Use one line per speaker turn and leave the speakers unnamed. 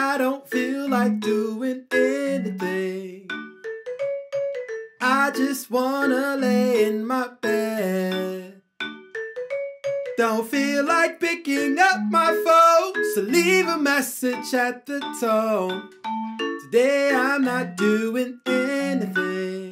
I don't feel like doing anything. I just wanna lay in my bed. Don't feel like picking up my phone, so leave a message at the tone. Today I'm not doing anything.